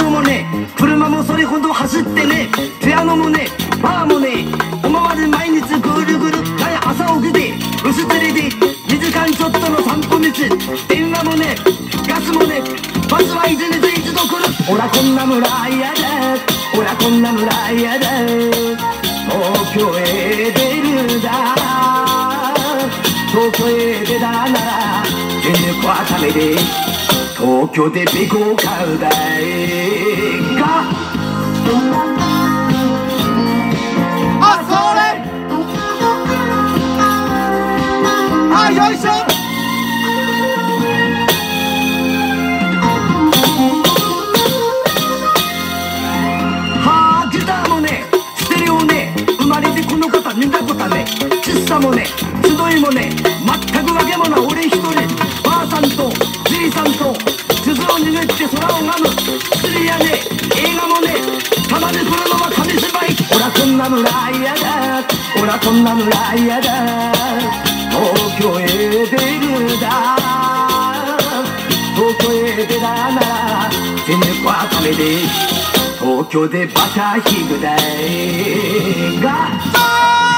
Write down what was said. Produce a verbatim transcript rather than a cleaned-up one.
道もね車もそれほど走ってねピアノもねバーもね思わず毎日ぐるぐる朝起きて薄釣りでにじかんちょっとの散歩道電話もねガスもねバスはいちにち一度来るほらこんな村嫌だほらこんな村嫌だ東京へ出るだ東京へ出たなら全力はためで東京でベコを買うだいがあそれあよいしょはあギターもねステレオね生まれてこの方見たことね喫茶もね集いもね全くわけもない俺一人ばあさんとじいさんと鈴を握って空を拝む釣りやね映画もねたまに来るのは紙芝居ほらこんな村嫌だほらこんな村嫌だ東京へ出るだ東京へ出たなら全力はためで東京でバターヒグだいが